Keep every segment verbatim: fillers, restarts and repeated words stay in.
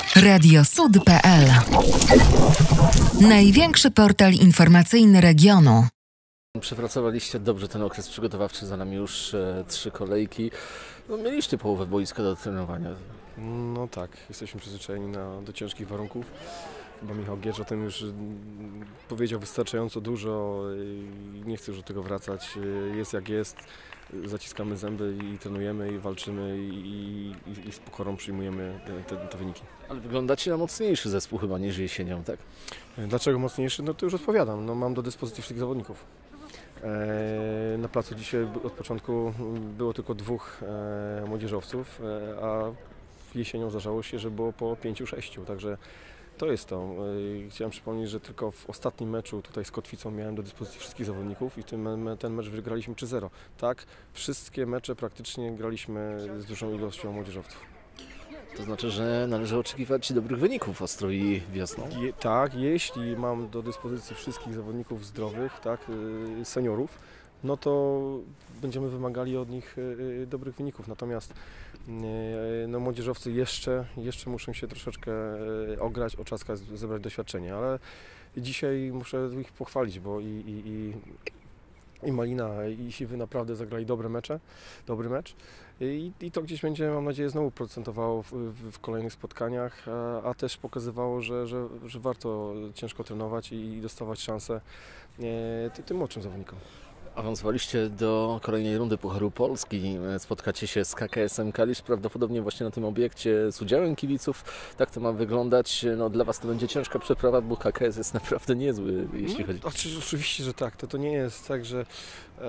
Radio Sud kropka pe el. Największy portal informacyjny regionu. Przepracowaliście dobrze ten okres przygotowawczy, za nami już e, trzy kolejki. No, mieliście połowę boiska do trenowania. No tak, jesteśmy przyzwyczajeni na, do ciężkich warunków. Bo Michał Giercz o tym już powiedział wystarczająco dużo i nie chcę już do tego wracać. Jest jak jest, zaciskamy zęby i trenujemy i walczymy i, i, i z pokorą przyjmujemy te, te, te wyniki. Ale wyglądacie na mocniejszy zespół chyba niż jesienią, tak? Dlaczego mocniejszy? No to już odpowiadam. No, mam do dyspozycji wszystkich zawodników. E, na placu dzisiaj od początku było tylko dwóch e, młodzieżowców, e, a jesienią zdarzało się, że było po pięciu, sześciu, także to jest to. Chciałem przypomnieć, że tylko w ostatnim meczu tutaj z Kotwicą miałem do dyspozycji wszystkich zawodników i ten, ten mecz wygraliśmy trzy zero. Tak, wszystkie mecze praktycznie graliśmy z dużą ilością młodzieżowców. To znaczy, że należy oczekiwać dobrych wyników w Ostroi wiosną? Je, tak, jeśli mam do dyspozycji wszystkich zawodników zdrowych, tak, seniorów, no to będziemy wymagali od nich dobrych wyników. Natomiast no, młodzieżowcy jeszcze, jeszcze muszą się troszeczkę ograć, oczaskać, zebrać doświadczenie, ale dzisiaj muszę ich pochwalić, bo i, i, i, i Malina, i Siwy naprawdę zagrali dobre mecze, dobry mecz. I, I to gdzieś będzie, mam nadzieję, znowu procentowało w, w, w kolejnych spotkaniach, a, a też pokazywało, że, że, że warto ciężko trenować i, i dostawać szansę e, tym młodszym zawodnikom. Awansowaliście do kolejnej rundy Pucharu Polski. Spotkacie się z K K S-em Kalisz, prawdopodobnie właśnie na tym obiekcie z udziałem kibiców. Tak to ma wyglądać. No, dla Was to będzie ciężka przeprawa, bo K K S jest naprawdę niezły, jeśli no, chodzi... Oczywiście, że tak. To, to nie jest tak, że e,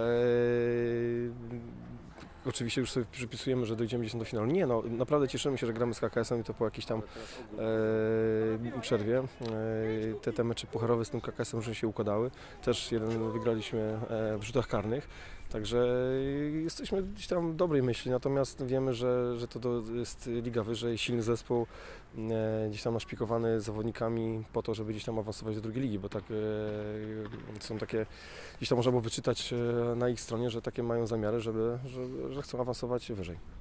oczywiście już sobie przypisujemy, że dojdziemy gdzieś do finału. Nie, no naprawdę cieszymy się, że gramy z K K S-em i to po jakiejś tam e, przerwie. E, te, te mecze pucharowe z tym K K S-em już się układały. Też jeden wygraliśmy e, w rzutach karnych. Także jesteśmy gdzieś tam dobrej myśli, natomiast wiemy, że, że to, to jest liga wyżej, silny zespół, e, gdzieś tam naszpikowany zawodnikami po to, żeby gdzieś tam awansować do drugiej ligi, bo tak e, są takie, gdzieś tam można było wyczytać e, na ich stronie, że takie mają zamiary, żeby, że, że chcą awansować wyżej.